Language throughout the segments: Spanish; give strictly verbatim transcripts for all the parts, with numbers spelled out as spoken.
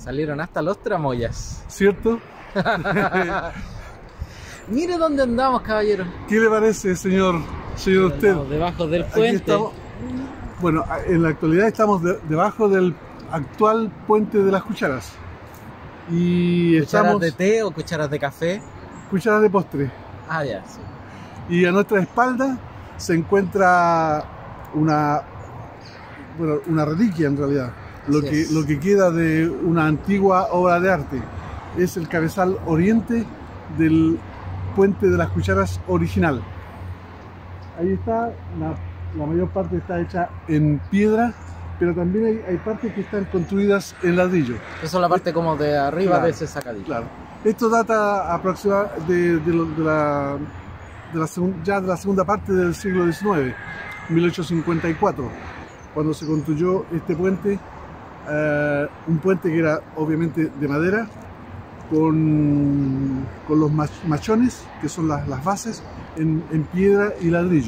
Salieron hasta los tramoyas. ¿Cierto? Mire dónde andamos, caballero. ¿Qué le parece, señor, señor usted? Andamos debajo del Aquí puente. estamos, bueno, en la actualidad estamos de, debajo del actual puente de las Cucharas. Y ¿Cucharas estamos... de té o cucharas de café? Cucharas de postre. Ah, ya, sí. Y a nuestra espalda se encuentra una, bueno, una reliquia en realidad. Lo Así que, es. lo que queda de una antigua obra de arte. Es el cabezal oriente del puente de las Cucharas original. Ahí está, la, la mayor parte está hecha en piedra, pero también hay, hay partes que están construidas en ladrillo. Eso es la parte como de arriba Claro, de ese sacadillo. Claro. Esto data aproximadamente de, de, lo- de la, de la segun- ya de la segunda parte del siglo diecinueve, mil ochocientos cincuenta y cuatro, cuando se construyó este puente, eh, un puente que era obviamente de madera, con, con los mach- machones, que son las, las bases, en, en piedra y ladrillo.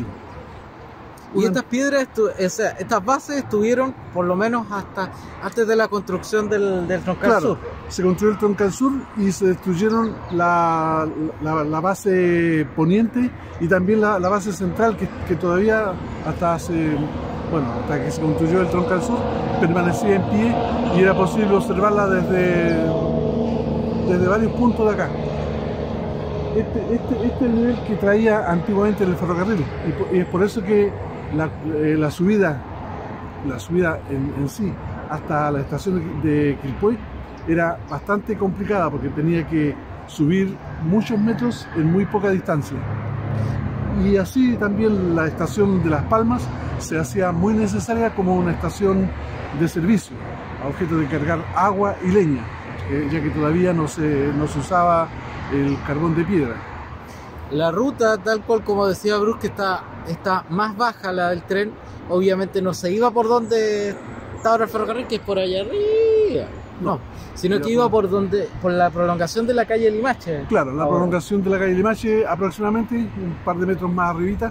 Y Una- estas piedras, estu- o sea, estas bases estuvieron por lo menos hasta antes de la construcción del, del troncal Claro, sur. se construyó el troncal sur y se destruyeron la, la, la base poniente y también la, la base central que, que todavía hasta hace, bueno, hasta que se construyó el troncal sur permanecía en pie y era posible observarla desde, desde varios puntos de acá. Este, este, este es el nivel que traía antiguamente el ferrocarril y, po- y es por eso que la, eh, la subida, la subida en, en sí hasta la estación de Quilpué era bastante complicada porque tenía que subir muchos metros en muy poca distancia. Y así también la estación de Las Palmas se hacía muy necesaria como una estación de servicio a objeto de cargar agua y leña, eh, ya que todavía no se, no se usaba el carbón de piedra. La ruta, tal cual como decía Bruce, que está, está más baja la del tren, obviamente no se iba por donde está ahora el ferrocarril, que es por allá arriba, no, No, sino iba que iba por- por donde, por la prolongación de la calle Limache. Claro, la Ahora. prolongación de la calle Limache, aproximadamente un par de metros más arribita,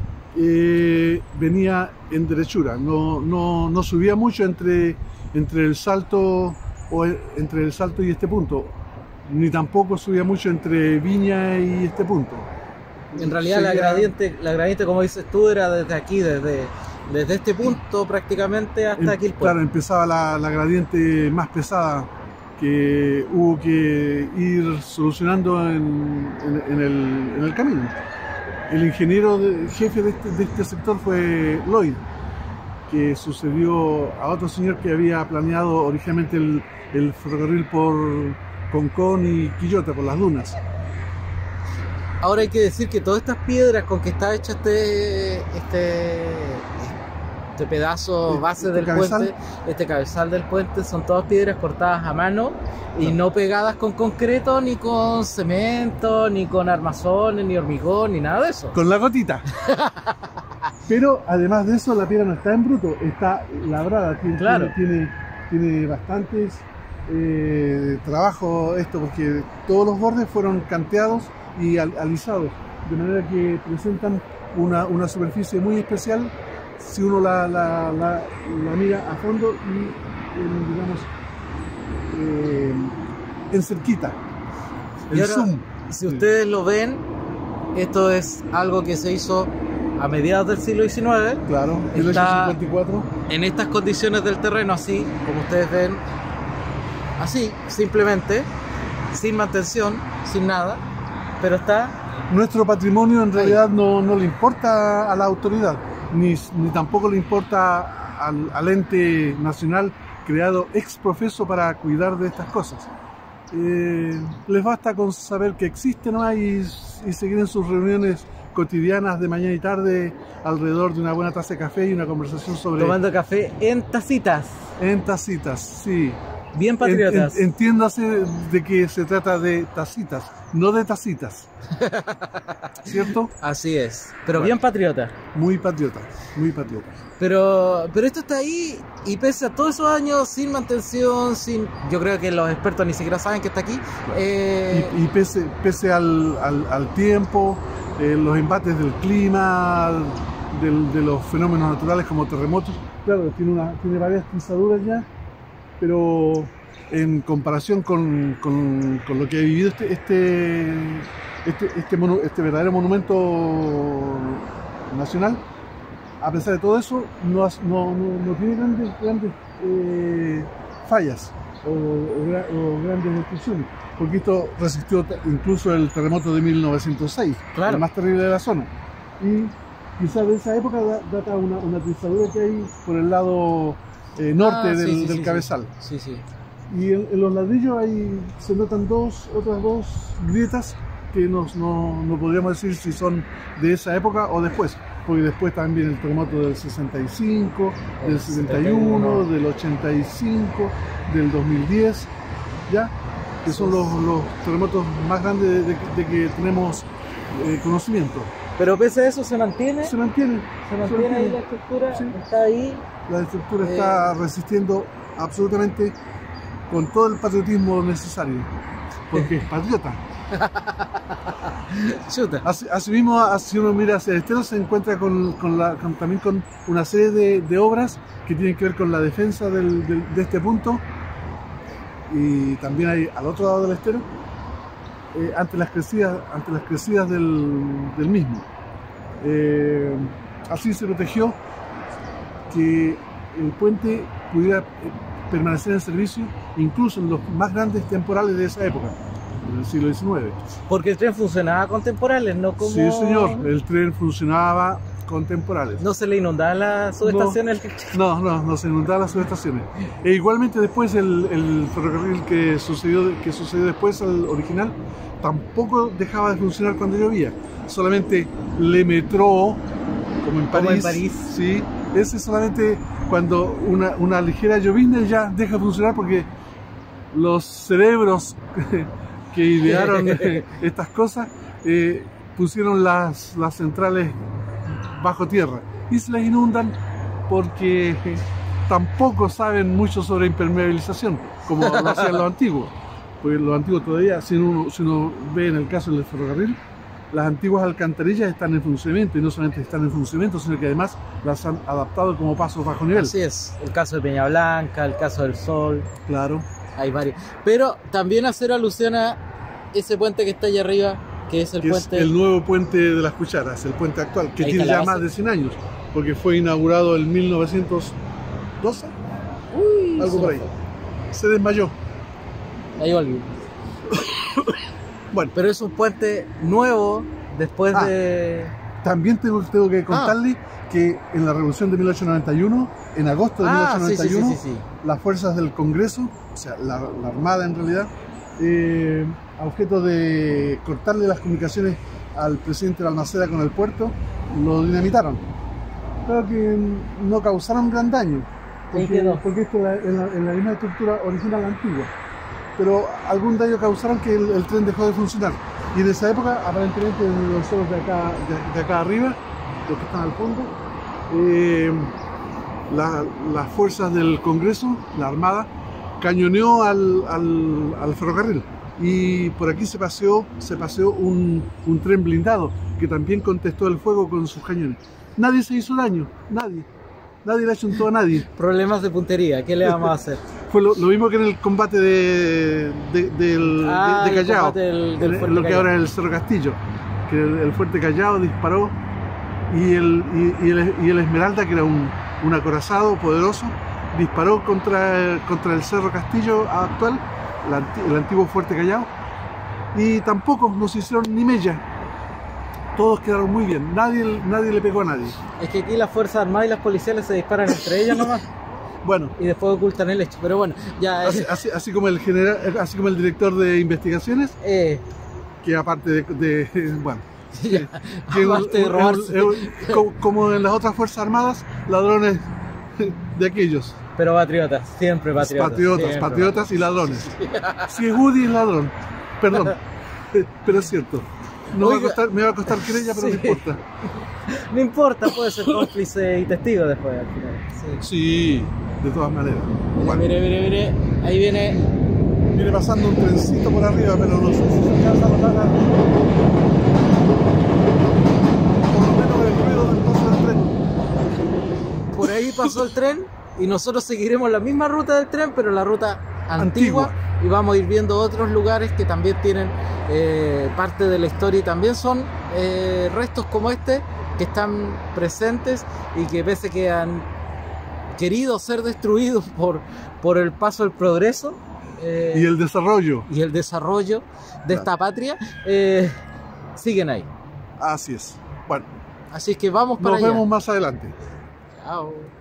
eh, venía en derechura, no, no, no subía mucho entre, entre el salto o el- entre el salto y este punto, ni tampoco subía mucho entre Viña y este punto. En realidad la Seguía- gradiente, la gradiente, como dices tú, era desde aquí, desde, desde este punto prácticamente hasta em- aquí el Claro, puente. empezaba la, la gradiente más pesada que hubo que ir solucionando en, en- en el, en el camino. El ingeniero de- jefe de este, de este sector fue Lloyd, que sucedió a otro señor que había planeado originalmente el, el ferrocarril por Concón y Quillota, por las dunas. Ahora hay que decir que todas estas piedras con que está hecha este, este, este pedazo Este- base este del cabezal. puente, este cabezal del puente, son todas piedras cortadas a mano y Claro. no pegadas con concreto, ni con cemento, ni con armazones, ni hormigón, ni nada de eso. Con la gotita. Pero además de eso, la piedra no está en bruto, está labrada. Tiene, Claro. tiene, tiene bastantes eh, trabajo esto, porque todos los bordes fueron canteados y al- alisados, de manera que presentan una, una superficie muy especial si uno la, la, la- la mira a fondo y, en, digamos, eh, en cerquita. Y El ahora, zoom. si ustedes lo ven, esto es algo que se hizo a mediados del siglo diecinueve, Claro, mil ochocientos cincuenta y cuatro. en estas condiciones del terreno, así como ustedes ven, así, simplemente, sin mantención, sin nada, pero está, Nuestro patrimonio en realidad no, no le importa a la autoridad, ni, ni tampoco le importa al, al ente nacional creado ex profeso para cuidar de estas cosas. Eh, les basta con saber que existen, ¿no? y, y seguir en sus reuniones cotidianas de mañana y tarde alrededor de una buena taza de café y una conversación sobre... tomando café en tacitas, En tacitas, sí. bien patriotas. En- en- entiéndase de que se trata de tacitas, no de tacitas. ¿Cierto? Así es, pero Bueno. bien patriota. Muy patriota, muy patriota. Pero, pero esto está ahí y pese a todos esos años sin mantención, sin, yo creo que los expertos ni siquiera saben que está aquí. eh, Y, y pese, pese al, al- al tiempo, eh, los embates del clima, del- de los fenómenos naturales como terremotos, claro, tiene, una, tiene varias pisaduras ya, pero en comparación con, con, con lo que ha vivido este este, este, este, monu, este verdadero monumento nacional, a pesar de todo eso, no, no, no, no tiene grandes, grandes eh, fallas o, o, o grandes destrucciones, porque esto resistió incluso el terremoto de mil novecientos seis, claro, el más terrible de la zona. Y quizás de esa época data una, una trizadura que hay por el lado eh, norte ah, del, sí, sí, del sí, cabezal. Sí, sí. Y en, en los ladrillos hay, se notan dos, otras dos grietas que no, no, no podríamos decir si son de esa época o después, porque después también el terremoto del sesenta y cinco, del setenta y uno, del ochenta y cinco, del dos mil diez, ¿ya? Que son los, los terremotos más grandes de, de, de que tenemos eh, conocimiento. Pero pese a eso se mantiene. Se mantiene. Se mantiene, se mantiene ahí la estructura, sí, está ahí. La estructura eh, está resistiendo absolutamente con todo el patriotismo necesario, porque es patriota. Así, así mismo, si uno mira hacia el estero, se encuentra con, con la, con, también con una serie de, de obras que tienen que ver con la defensa del, del, de este punto, y también hay al otro lado del estero, eh, ante las crecidas, ante las crecidas del, del mismo. Eh, así se protegió que el puente pudiera permanecer en servicio incluso en los más grandes temporales de esa época, en el siglo diecinueve. Porque el tren funcionaba con temporales, no como... Sí, señor, el tren funcionaba con temporales. ¿No se le inundaban las subestaciones? No, no, no, no se inundaban las subestaciones. E igualmente después el, el ferrocarril que sucedió, que sucedió después al original tampoco dejaba de funcionar cuando llovía. Solamente Le Métro, como en París, como en París. Sí, ese solamente cuando una, una ligera llovizna ya deja de funcionar, porque los cerebros que idearon estas cosas eh, pusieron las, las centrales bajo tierra y se las inundan porque tampoco saben mucho sobre impermeabilización, como lo hacían los antiguos. Porque los antiguos todavía, si uno, si uno ve en el caso del ferrocarril, las antiguas alcantarillas están en funcionamiento, y no solamente están en funcionamiento, sino que además las han adaptado como pasos bajo nivel. Así es, el caso de Peña Blanca, el caso del Sol. Claro. Hay varios. Pero también hacer alusión a ese puente que está allá arriba, que es el que puente... Es el nuevo puente de las Cucharas, el puente actual, que tiene ya más de cien años, porque fue inaugurado en mil novecientos doce, Uy, algo por ahí. Se desmayó. Ahí volvió. Bueno, pero es un puente nuevo después ah, de... También tengo, tengo que contarle ah. que en la Revolución de mil ochocientos noventa y uno, en agosto de ah, mil ochocientos noventa y uno, sí, sí, sí, sí, sí. las fuerzas del Congreso, o sea, la, la Armada en realidad, eh, a objeto de cortarle las comunicaciones al presidente Balmaceda con el puerto, lo dinamitaron. Pero que no causaron gran daño, porque, no? porque esto es la, en la, en la misma estructura original antigua. Pero algún daño causaron que el, el tren dejó de funcionar. Y en esa época, aparentemente, nosotros de acá, de, de acá arriba, los que están al fondo, eh, la, las fuerzas del Congreso, la Armada, cañoneó al, al, al ferrocarril. Y por aquí se paseó, se paseó un, un tren blindado que también contestó el fuego con sus cañones. Nadie se hizo daño, nadie. Nadie le achuntó a nadie. Problemas de puntería, ¿qué le vamos a hacer? Fue lo, lo mismo que en el combate de, de, del, ah, de, de Callao, del, del en, lo que Callao. Ahora es el Cerro Castillo, que el, el fuerte Callao disparó y el, y, y el, y el Esmeralda, que era un, un acorazado poderoso, disparó contra, contra el Cerro Castillo actual, la, el antiguo fuerte Callao, y tampoco nos hicieron ni mella. Todos quedaron muy bien, nadie, nadie le pegó a nadie. Es que aquí las fuerzas armadas y las policiales se disparan entre ellas nomás. Bueno, y después ocultan el hecho, pero bueno, ya... Así, así, así como el general, así como el director de investigaciones, eh. que aparte de... de bueno, ya, que aparte de robarse. Un, un, como, como en las otras fuerzas armadas, ladrones de aquellos. Pero patriotas, siempre patriotas. Patriotas, siempre patriotas patriotas y ladrones. Si es Woody, es ladrón. Perdón, pero es cierto. No Oiga, va a costar, me va a costar querella, pero sí. No importa. No importa, puede ser cómplice y testigo después al final. Sí, sí, de todas maneras. Mire, bueno. mire, mire, mire, ahí viene. Viene pasando un trencito por arriba, pero no sé si se alcanza a notar. Por lo menos el ruido del paso del tren. Por ahí pasó el tren y nosotros seguiremos la misma ruta del tren, pero la ruta antigua, Antigua. y vamos a ir viendo otros lugares que también tienen eh, parte de la historia y también son eh, restos como este que están presentes y que pese que han querido ser destruidos por, por el paso del progreso eh, Y el desarrollo. y el desarrollo de Claro. esta patria, eh, siguen ahí. Así es. Bueno, Así que vamos para nos allá. vemos más adelante. Chao.